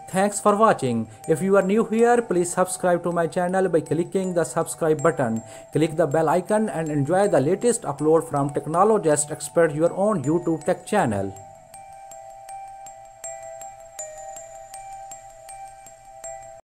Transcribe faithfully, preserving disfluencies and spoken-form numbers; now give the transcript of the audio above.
Thanks for watching. If you are new here, please subscribe to my channel by clicking the subscribe button. Click the bell icon and enjoy the latest upload from Technologist Expert, your own YouTube tech channel.